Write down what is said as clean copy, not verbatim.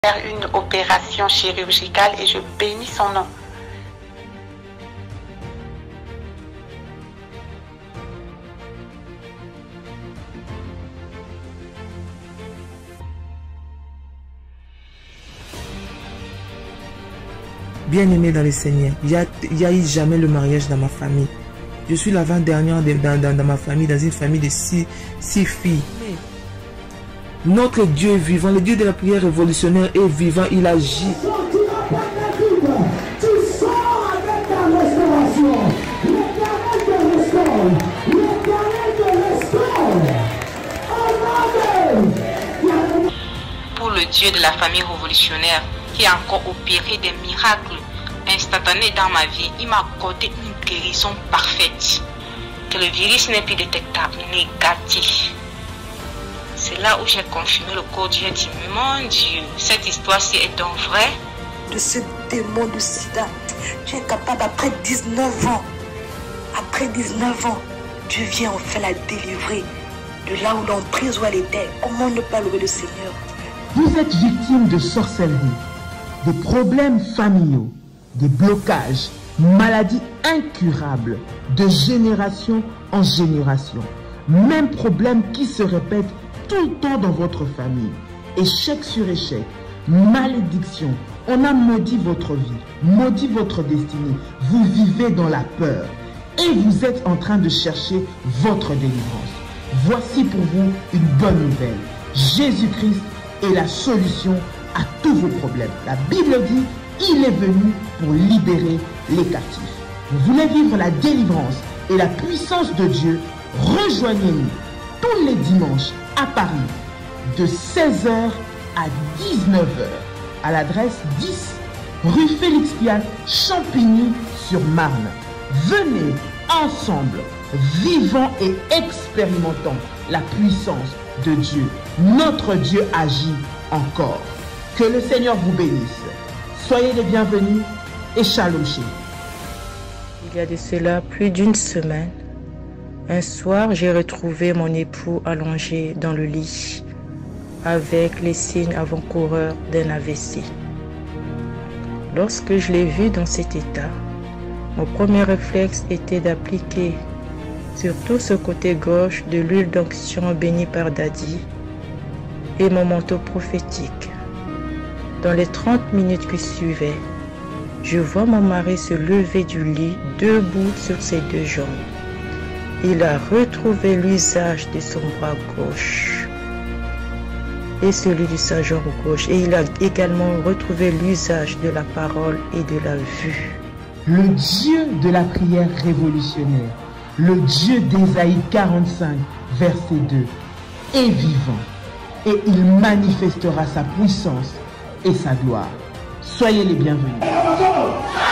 faire une opération chirurgicale et je bénis son nom. Bien-aimé dans le Seigneur, il n'y a eu jamais le mariage dans ma famille. Je suis l'avant-dernière dans ma famille, dans une famille de six filles. Notre Dieu est vivant, le Dieu de la prière révolutionnaire est vivant, il agit. Pour le Dieu de la famille révolutionnaire qui a encore opéré des miracles instantanés dans ma vie, il m'a accordé une guérison parfaite. Que le virus n'est plus détectable, négatif. C'est là où j'ai confirmé le corps. J'ai dit, mon Dieu, cette histoire-ci est donc vraie. De ce démon de sida, tu es capable après 19 ans. Après 19 ans, Dieu vient enfin la délivrer de là où l'emprise où elle était. Comment ne pas louer le Seigneur? Vous êtes victime de sorcellerie, des problèmes familiaux, des blocages, maladies incurables, de génération en génération. Même problème qui se répète tout le temps dans votre famille. Échec sur échec, malédiction. On a maudit votre vie, maudit votre destinée. Vous vivez dans la peur et vous êtes en train de chercher votre délivrance. Voici pour vous une bonne nouvelle. Jésus-Christ est la solution à tous vos problèmes. La Bible dit, il est venu pour libérer les captifs. Vous voulez vivre la délivrance et la puissance de Dieu? Rejoignez-nous tous les dimanches à Paris de 16h à 19h à l'adresse 10 rue Félix Piat, Champigny-sur-Marne. Venez ensemble, vivons et expérimentons la puissance de Dieu. Notre Dieu agit encore. Que le Seigneur vous bénisse. Soyez les bienvenus et shalom chez vous. Il y a de cela plus d'une semaine, un soir, j'ai retrouvé mon époux allongé dans le lit avec les signes avant-coureurs d'un AVC. Lorsque je l'ai vu dans cet état, mon premier réflexe était d'appliquer sur tout ce côté gauche de l'huile d'onction bénie par Daddy et mon manteau prophétique. Dans les 30 minutes qui suivaient, je vois mon mari se lever du lit debout sur ses deux jambes. Il a retrouvé l'usage de son bras gauche et celui de sa jambe gauche. Et il a également retrouvé l'usage de la parole et de la vue. Le Dieu de la prière révolutionnaire, le Dieu d'Ésaïe 45, verset 2, est vivant et il manifestera sa puissance et sa gloire. Soyez les bienvenus.